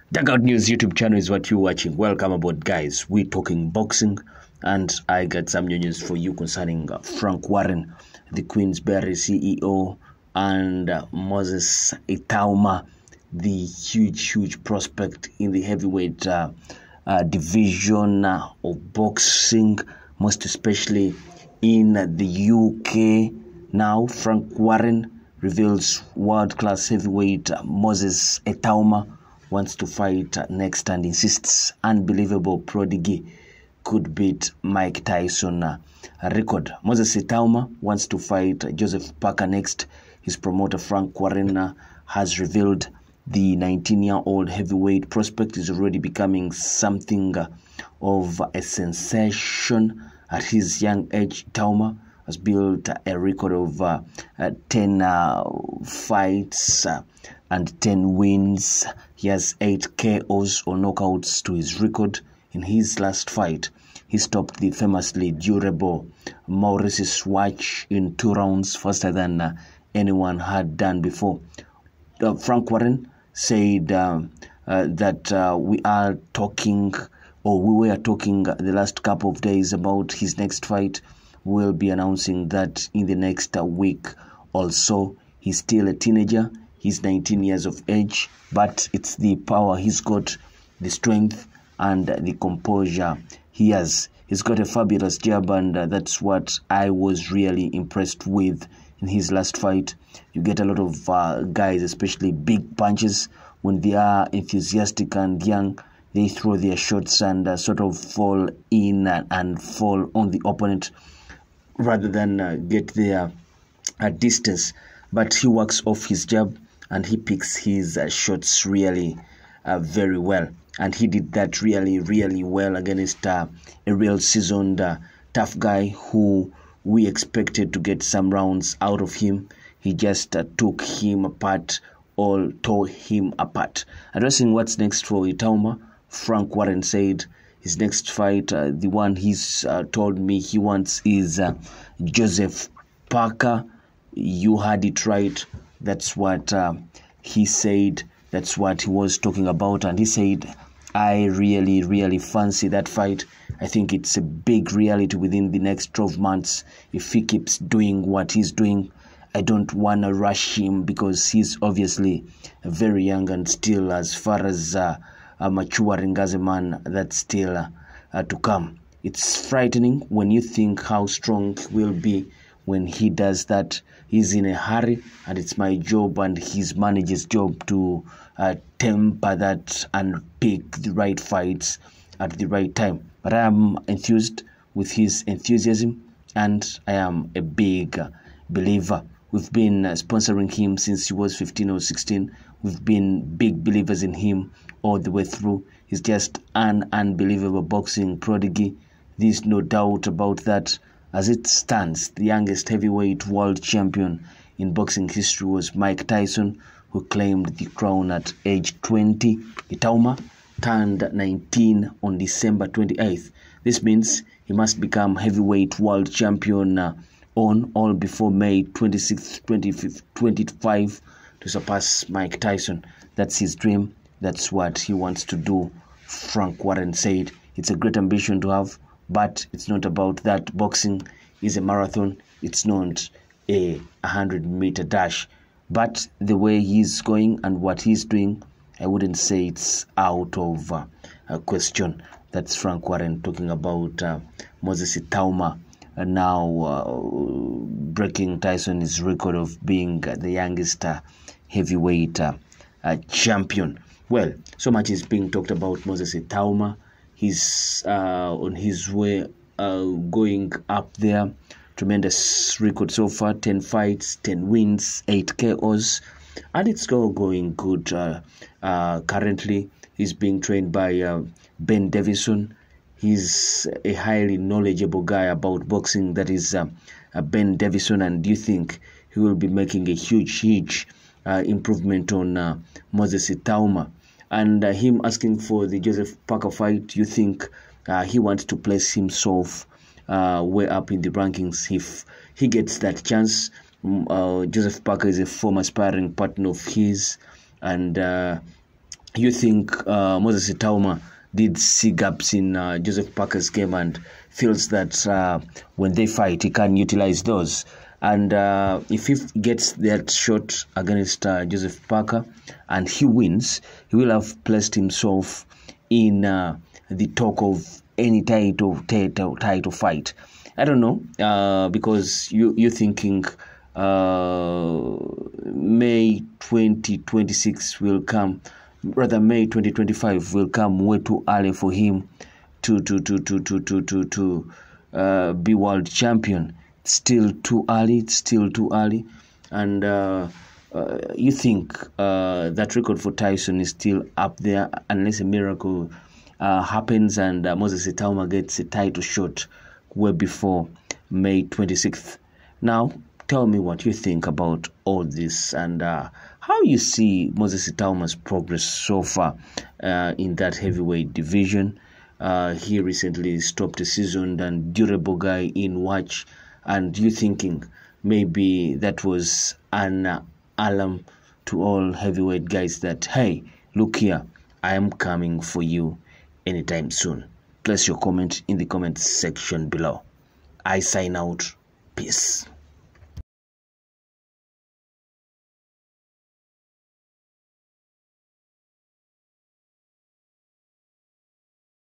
Dugout News YouTube channel is what you're watching. Welcome aboard, guys. We're talking boxing, and I got some news for you concerning Frank Warren, the Queensberry CEO, and Moses Itauma, the huge prospect in the heavyweight division of boxing, most especially in the UK. Now, Frank Warren reveals world-class heavyweight Moses Itauma wants to fight next and insists unbelievable prodigy could beat Mike Tyson record. Moses Itauma wants to fight Joseph Parker next. His promoter Frank Warren has revealed the 19-year-old heavyweight prospect is already becoming something of a sensation at his young age. Itauma has built a record of 10 fights and 10 wins. He has 8 KOs or knockouts to his record. In his last fight, he stopped the famously durable Maurice Watch in 2 rounds faster than anyone had done before. Frank Warren said that we were talking the last couple of days about his next fight. We'll be announcing that in the next week or so. He's still a teenager. He's 19 years of age, but it's the power he's got, the strength and the composure he has. He's got a fabulous jab, and that's what I was really impressed with in his last fight. You get a lot of guys, especially big punches, when they are enthusiastic and young, they throw their shots and sort of fall in and fall on the opponent rather than get their distance. But he works off his jab and he picks his shots really very well. And he did that really well against a real seasoned tough guy who we expected to get some rounds out of him. He just took him apart, or tore him apart. Addressing what's next for Itauma, Frank Warren said his next fight, the one he's told me he wants, is Joseph Parker. You heard it right. That's what he said. That's what he was talking about. And he said, I really fancy that fight. I think it's a big reality within the next 12 months. If he keeps doing what he's doing, I don't want to rush him because he's obviously very young and still, as far as maturing as a man, that's still to come. It's frightening when you think how strong he will be when he does that. He's in a hurry, and it's my job and his manager's job to temper that and pick the right fights at the right time. But I am enthused with his enthusiasm, and I am a big believer. We've been sponsoring him since he was 15 or 16. We've been big believers in him all the way through. He's just an unbelievable boxing prodigy. There's no doubt about that. As it stands, the youngest heavyweight world champion in boxing history was Mike Tyson, who claimed the crown at age 20. Itauma turned 19 on December 28th. This means he must become heavyweight world champion on or before May 26, 2025 to surpass Mike Tyson. That's his dream. That's what he wants to do, Frank Warren said. It's a great ambition to have, but it's not about that. Boxing is a marathon. It's not a 100-meter dash. But the way he's going and what he's doing, I wouldn't say it's out of a question. That's Frank Warren talking about Moses Itauma now breaking Tyson's record of being the youngest heavyweight champion. Well, so much is being talked about Moses Itauma. He's on his way going up there. Tremendous record so far, 10 fights, 10 wins, 8 KOs, and it's all going good. Currently, he's being trained by Ben Davison. He's a highly knowledgeable guy about boxing, that is Ben Davison, and do you think he will be making a huge improvement on Moses Itauma? And him asking for the Joseph Parker fight, you think he wants to place himself way up in the rankings if he gets that chance? Joseph Parker is a former sparring partner of his, and you think Moses Itauma did see gaps in Joseph Parker's game and feels that when they fight, he can utilize those. And if he gets that shot against Joseph Parker and he wins, he will have placed himself in the talk of any title fight. I don't know, because you're thinking May 2026 will come, rather May 2025 will come way too early for him to be world champion. It's still too early, and you think that record for Tyson is still up there unless a miracle happens and Moses Itauma gets a title shot way before May 26th. Now, tell me what you think about all this and how you see Moses Itauma's progress so far in that heavyweight division. He recently stopped a seasoned and durable guy in watch, and you thinking maybe that was an alarm to all heavyweight guys that, hey, look here, I am coming for you anytime soon. Place your comment in the comment section below. I sign out. Peace.